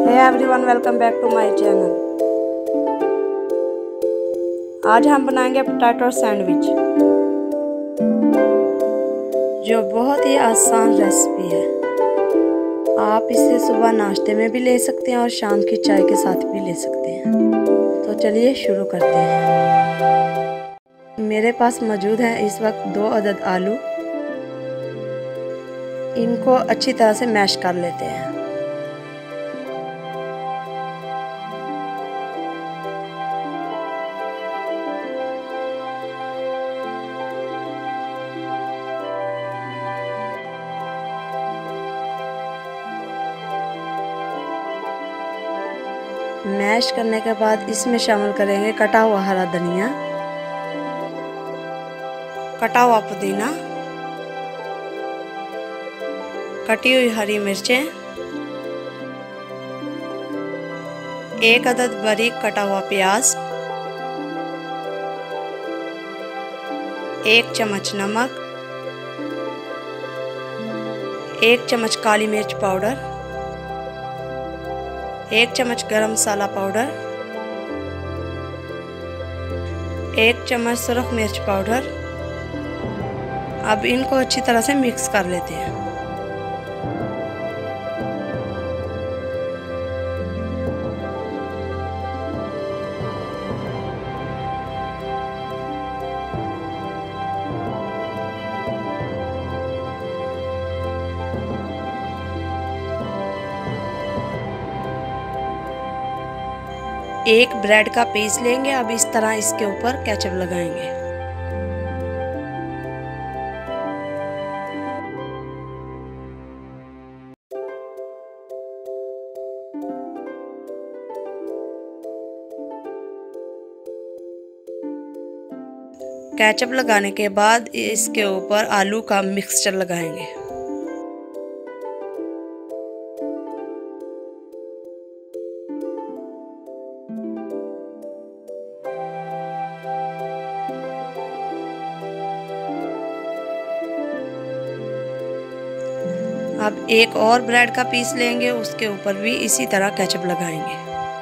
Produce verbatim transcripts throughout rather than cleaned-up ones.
Hey everyone, welcome back to my channel. आज हम बनाएंगे पोटैटो सैंडविच, जो बहुत ही आसान रेसिपी है। आप इसे सुबह नाश्ते में भी ले सकते हैं और शाम की चाय के साथ भी ले सकते हैं। तो चलिए शुरू करते हैं। मेरे पास मौजूद है इस वक्त दो अदद आलू। इनको अच्छी तरह से मैश कर लेते हैं। मैश करने के बाद इसमें शामिल करेंगे कटा हुआ हरा धनिया, कटा हुआ पुदीना, कटी हुई हरी मिर्चें, एक अदद बारीक कटा हुआ प्याज, एक चम्मच नमक, एक चम्मच काली मिर्च पाउडर, एक चम्मच गरम मसाला पाउडर, एक चम्मच सुरख मिर्च पाउडर। अब इनको अच्छी तरह से मिक्स कर लेते हैं। एक ब्रेड का पीस लेंगे। अब इस तरह इसके ऊपर केचप लगाएंगे। केचप लगाने के बाद इसके ऊपर आलू का मिक्सचर लगाएंगे। अब एक और ब्रेड का पीस लेंगे, उसके ऊपर भी इसी तरह केचप लगाएंगे।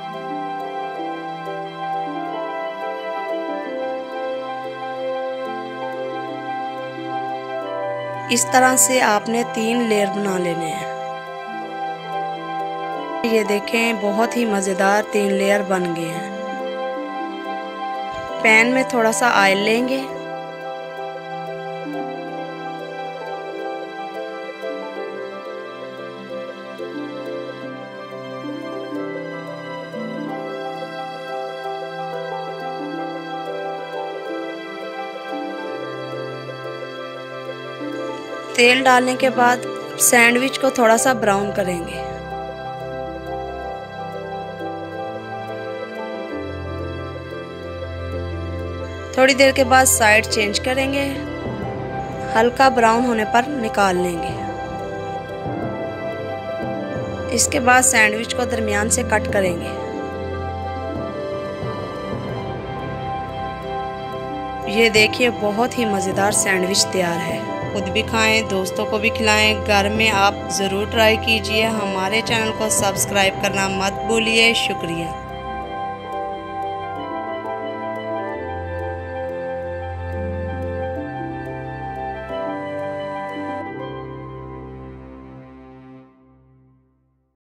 इस तरह से आपने तीन लेयर बना लेने हैं। ये देखें, बहुत ही मज़ेदार तीन लेयर बन गए हैं। पैन में थोड़ा सा ऑयल लेंगे। तेल डालने के बाद सैंडविच को थोड़ा सा ब्राउन करेंगे। थोड़ी देर के बाद साइड चेंज करेंगे। हल्का ब्राउन होने पर निकाल लेंगे। इसके बाद सैंडविच को दरमियान से कट करेंगे। ये देखिए, बहुत ही मज़ेदार सैंडविच तैयार है। खुद भी खाएं, दोस्तों को भी खिलाएं। घर में आप ज़रूर ट्राई कीजिए। हमारे चैनल को सब्सक्राइब करना मत भूलिए। शुक्रिया।